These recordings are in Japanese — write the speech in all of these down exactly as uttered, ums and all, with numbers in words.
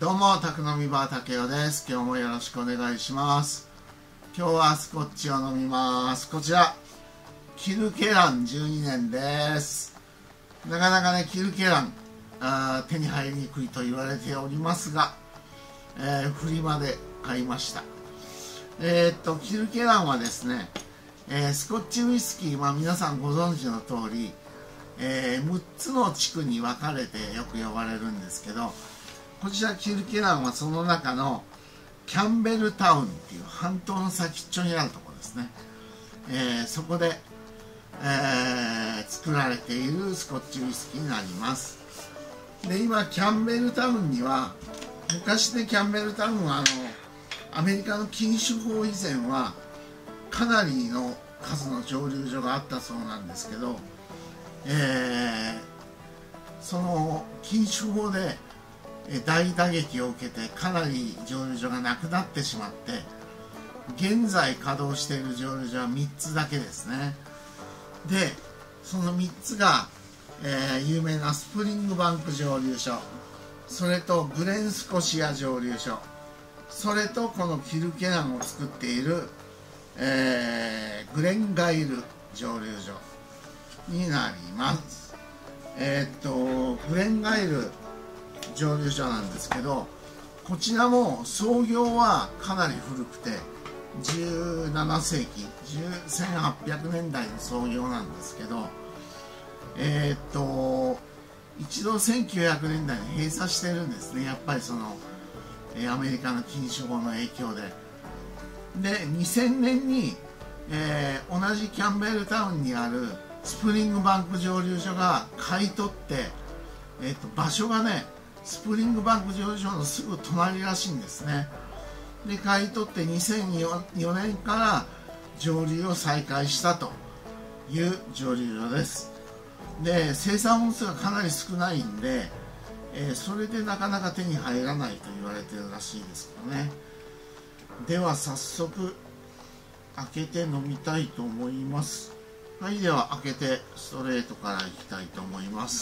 どうも、宅飲みバー竹雄です。今日もよろしくお願いします。今日はスコッチを飲みます。こちら、キルケランじゅうにねんです。なかなかね、キルケラン、あ手に入りにくいと言われておりますが、えー、フリマで買いました。えー、っと、キルケランはですね、えー、スコッチウイスキー、まあ皆さんご存知の通り、えー、むっつの地区に分かれてよく呼ばれるんですけど、こちらキルケランはその中のキャンベルタウンっていう半島の先っちょにあるところですね、えー、そこで、えー、作られているスコッチウイスキーになります。で、今キャンベルタウンには、昔ね、キャンベルタウンはあのアメリカの禁酒法以前はかなりの数の蒸留所があったそうなんですけど、えー、その禁酒法で大打撃を受けてかなり蒸留所がなくなってしまって、現在稼働している蒸留所はみっつだけですね。でそのみっつが、えー、有名なスプリングバンク蒸留所、それとグレンスコシア蒸留所、それとこのキルケランを作っている、えー、グレンガイル蒸留所になります。えー、っとグレンガイル蒸留所なんですけど、こちらも創業はかなり古くてじゅうななせいき、せんはっぴゃくねんだいの創業なんですけど、えー、っと一度せんきゅうひゃくねんだいに閉鎖してるんですね。やっぱりそのアメリカの禁酒法の影響で。でにせんねんに、えー、同じキャンベルタウンにあるスプリングバンク蒸留所が買い取って、えー、と場所がねスプリングバンク蒸留所のすぐ隣らしいんですね。で買い取ってにせんよねんから蒸留を再開したという蒸留所です。で生産本数がかなり少ないんで、えー、それでなかなか手に入らないと言われてるらしいですけどね。では早速開けて飲みたいと思います。はい、では開けてストレートからいきたいと思います。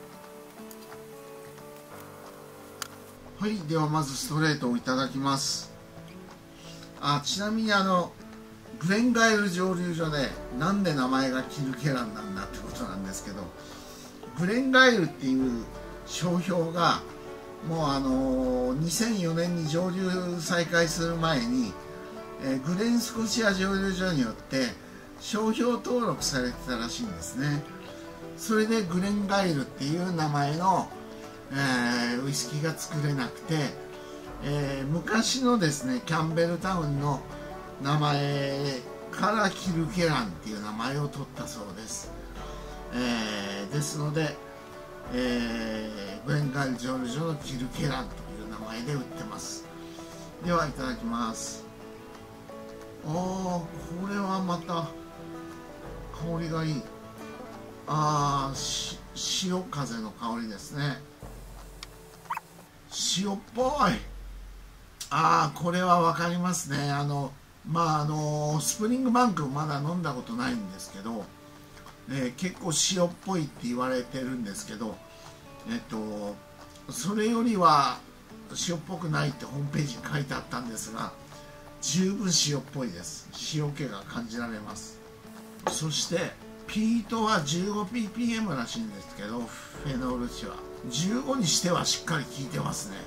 はい、ではまずストレートをいただきます。あ、ちなみにあのグレンガイル蒸留所でなんで名前がキルケランなんだってことなんですけど、グレンガイルっていう商標がもうあのにせんよねんに蒸留再開する前に、えー、グレンスコシア蒸留所によって商標登録されてたらしいんですね。それでグレンガイルっていう名前の、えー、ウイスキーが作れなくて、えー、昔のですねキャンベルタウンの名前からキルケランっていう名前を取ったそうです。えー、ですので、えー、グレンガイル蒸留所のキルケランという名前で売ってます。ではいただきます。あー、これはまた香りがいい。あー、潮風の香りですね。塩っぽい。あー、これは分かりますね。あのまああのスプリングバンクまだ飲んだことないんですけど、えー、結構塩っぽいって言われてるんですけど、えっとそれよりは塩っぽくないってホームページに書いてあったんですが、十分塩っぽいです。塩気が感じられます。そしてピートは じゅうごピーピーエム らしいんですけど、フェノール値はじゅうごにしてはしっかり効いてますね。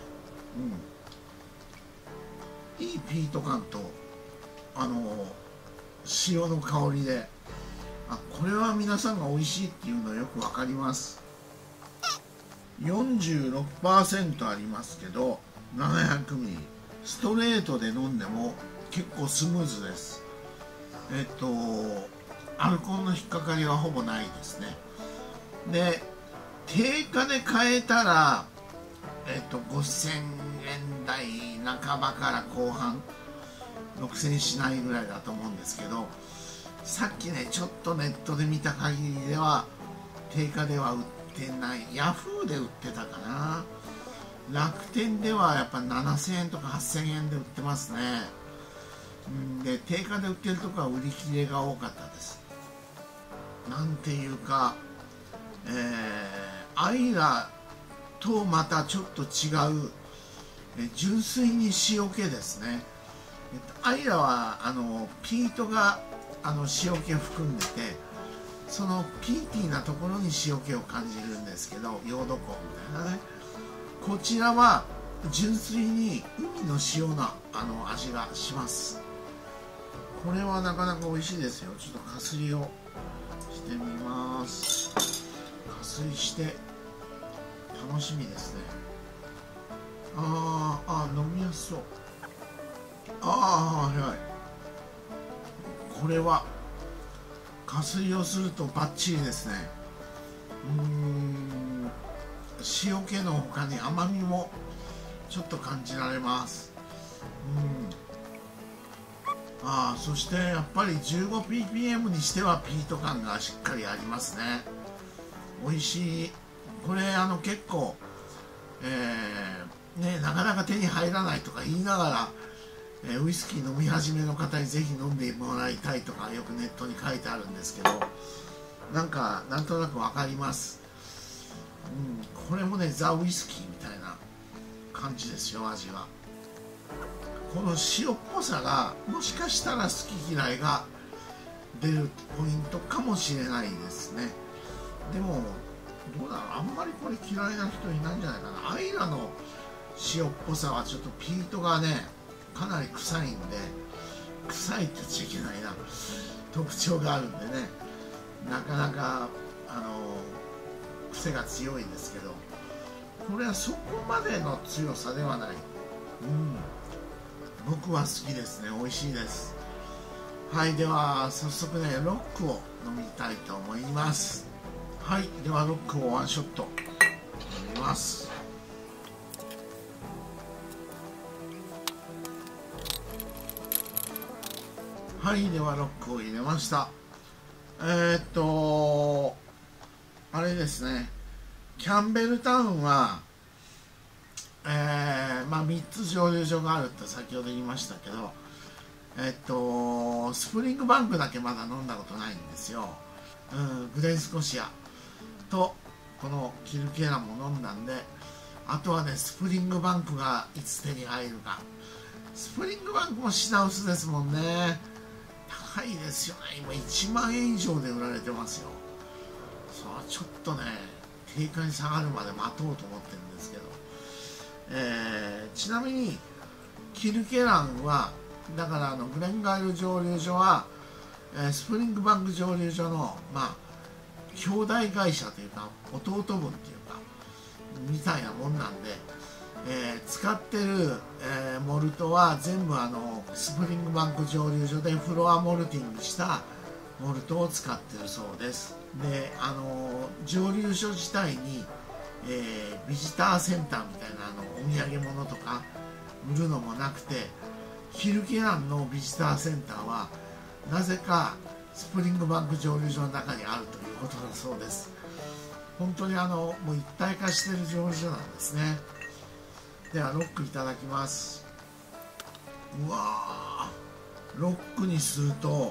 うん、いいピート感とあの塩の香りで、あ、これは皆さんが美味しいっていうのはよくわかります。 よんじゅうろくパーセント ありますけどななひゃくミリ、ストレートで飲んでも結構スムーズです。えっとアルコールの引っかかりはほぼないですね。で定価で買えたら、えっとごせんえんだいなかばから後半、ろくせんえんしないぐらいだと思うんですけど、さっきねちょっとネットで見た限りでは定価では売ってない。ヤフーで売ってたかな。楽天ではやっぱななせんえんとかはっせんえんで売ってますね。んで定価で売ってるとこは売り切れが多かったです。なんていうか、えー、アイラとまたちょっと違う、 え純粋に塩気ですね。えっと、アイラはあのピートがあの塩気を含んでて、そのピーティーなところに塩気を感じるんですけど、ヨードコみたいなね。こちらは純粋に海の塩なあの味がします。これはなかなか美味しいですよ。ちょっとかすりをしてみます。かすりして楽しみですね。あーあー飲みやすそう。ああはいはい。これはかすりをするとバッチリですね。うーん、塩気の他に甘みもちょっと感じられます。うん、ああ、そしてやっぱり じゅうごピーピーエム にしてはピート感がしっかりありますね。美味しい。これあの結構、えーね、なかなか手に入らないとか言いながら、えー、ウイスキー飲み始めの方にぜひ飲んでもらいたいとかよくネットに書いてあるんですけど、なんかなんとなく分かります。うん、これもねザ・ウイスキーみたいな感じですよ、味は。この塩っぽさがもしかしたら好き嫌いが出るポイントかもしれないですね。でもどうだろう、あんまりこれ嫌いな人いないんじゃないかな。アイラの塩っぽさはちょっとピートがねかなり臭いんで、臭いって言っちゃいけないな、特徴があるんでね、なかなかあの癖が強いんですけど、これはそこまでの強さではない。うん、僕は好きですね。美味しいです。はい、では早速ねロックを飲みたいと思います。はい、ではロックをワンショット飲みます。はい、ではロックを入れました。えー、っとあれですね、キャンベルタウンは、えーまあ、みっつ蒸留所があるって先ほど言いましたけど、えっとスプリングバンクだけまだ飲んだことないんですよ。うん、グレンスコシアとこのキルケランも飲んだんで、あとはねスプリングバンクがいつ手に入るか。スプリングバンクも品薄ですもんね。高いですよね。今いちまんえん以上で売られてますよ。そう、ちょっとね定価に下がるまで待とうと思ってるんですけど、えー、ちなみにキルケランはだからあのグレンガイル蒸留所は、えー、スプリングバンク蒸留所のまあ兄弟会社というか弟分っていうかみたいなもんなんで、えー、使ってる、えー、モルトは全部あのスプリングバンク蒸留所でフロアモルティングしたモルトを使ってるそうです。で、あの蒸留所自体に、えー、ビジターセンターみたいなあのお土産物とか売るのもなくて、キルケランのビジターセンターはなぜかスプリングバンク蒸留所の中にあるということだそうです。本当にあのもう一体化している蒸留所なんですね。ではロックいただきます。うわー、ロックにすると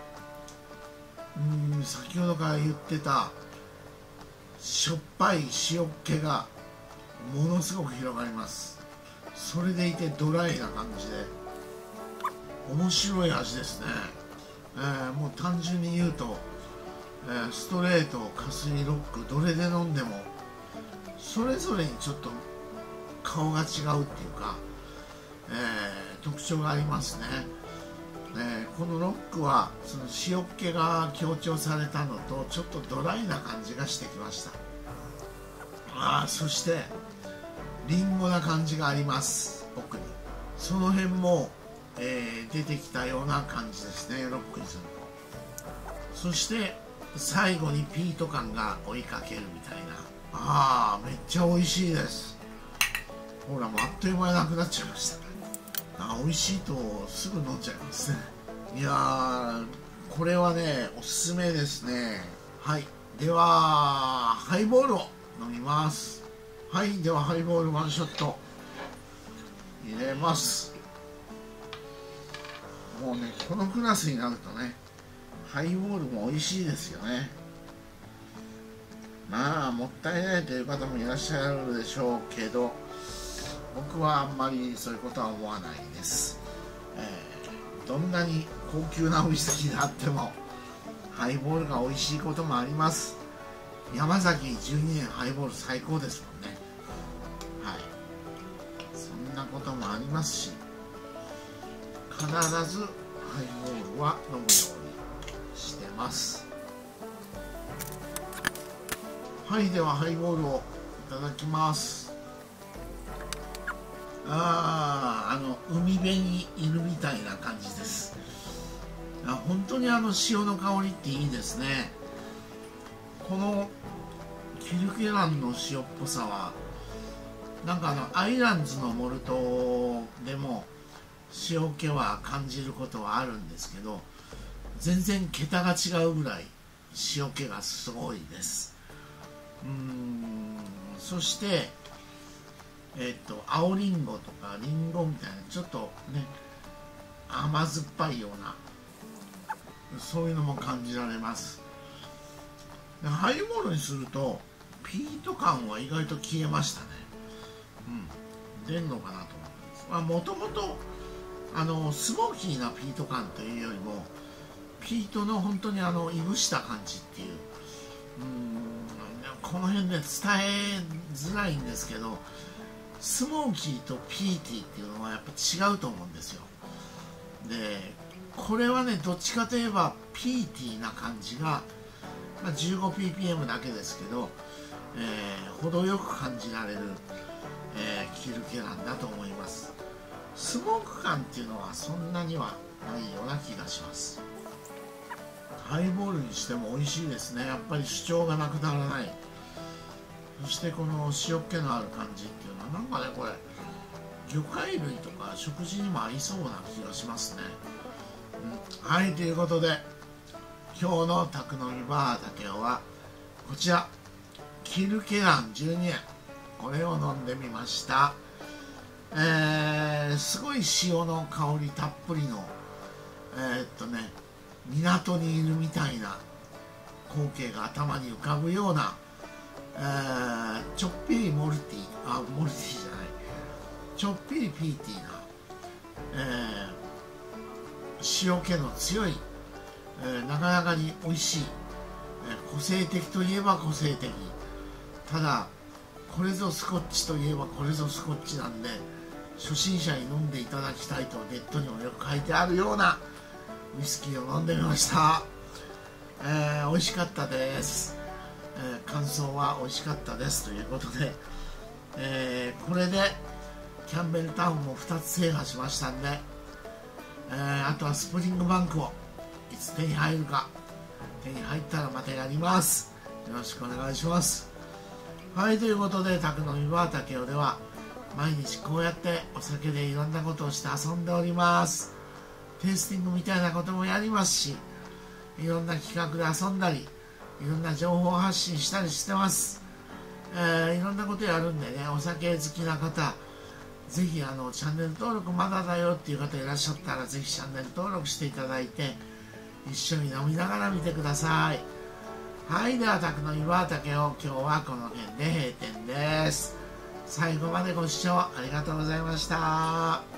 うーん先ほどから言ってたしょっぱい塩っ気がものすごく広がります。それでいてドライな感じで面白い味ですね。えー、もう単純に言うと、えー、ストレート、かすり、ロックどれで飲んでもそれぞれにちょっと顔が違うっていうか、えー、特徴がありますね。えー、このロックはその塩っ気が強調されたのとちょっとドライな感じがしてきました。あー、そしてリンゴな感じがあります。奥にその辺も、えー、出てきたような感じですね、ロックにすると。そして最後にピート感が追いかけるみたいな。あー、めっちゃ美味しいです。ほらもうあっという間になくなっちゃいました。あ、美味しいとすぐ飲んじゃいますね。いやー、これはねおすすめですね。はい、ではハイボールを飲みます。はい、ではハイボールワンショット入れます。もうねこのクラスになるとねハイボールも美味しいですよね。まあもったいないという方もいらっしゃるでしょうけど、 僕はあんまりそういうことは思わないです。えー、どんなに高級なウイスキーであってもハイボールが美味しいこともあります。山崎じゅうにねんハイボール最高ですもんね。はい、そんなこともありますし、必ずハイボールは飲むようにしてます。はい、ではハイボールをいただきます。ああ、あの海辺にいるみたいな感じです。あ、本当にあの潮の香りっていいですね。このキルケランの塩っぽさはなんかあのアイランズのモルトでも塩気は感じることはあるんですけど、全然桁が違うぐらい塩気がすごいです。うーん、そしてえっと青りんごとかりんごみたいなちょっとね甘酸っぱいようなそういうのも感じられます。ハイボールにするとピート感は意外と消えましたね。うん、出んのかなと思ってます。もともとあのスモーキーなピート感というよりもピートの本当にあのいぶした感じっていう、うん、この辺で伝えづらいんですけど、スモーキーとピーティーっていうのはやっぱ違うと思うんですよ。でこれはねどっちかといえばピーティーな感じが、まあ、じゅうごピーピーエム だけですけど、えー、程よく感じられる、えー、キルケランだと思います。スモーク感っていうのはそんなにはないような気がします。ハイボールにしても美味しいですね。やっぱり主張がなくならない。そしてこの塩っ気のある感じっていうのはなんかね、これ魚介類とか食事にも合いそうな気がしますね。うん、はい、ということで今日の宅飲みバー竹雄はこちらキルケランじゅうにねん、これを飲んでみました。えー、すごい塩の香りたっぷりのえー、っとね港にいるみたいな光景が頭に浮かぶような、えー、ちょっぴりモルティーあモルティーじゃないちょっぴりピーティーな、えー、塩気の強い、えー、なかなかに美味しい、えー、個性的といえば個性的、ただこれぞスコッチといえばこれぞスコッチなんで初心者に飲んでいただきたいとネットにもよく書いてあるようなウイスキーを飲んでみました。えー、美味しかったです、えー、感想は美味しかったですということで、えー、これでキャンベルタウンもふたつ制覇しましたんで、えー、あとはスプリングバンクをいつ手に入るか、手に入ったらまたやります。よろしくお願いします。はい、ということで宅飲みバー竹雄では毎日こうやってお酒でいろんなことをして遊んでおります。テイスティングみたいなこともやりますし、いろんな企画で遊んだりいろんな情報発信したりしてます。えー、いろんなことやるんでね、お酒好きな方ぜひあのチャンネル登録まだだよっていう方いらっしゃったらぜひチャンネル登録していただいて一緒に飲みながら見てください。はい、では宅飲みバー竹雄、今日はこの辺で閉店です。最後までご視聴ありがとうございました。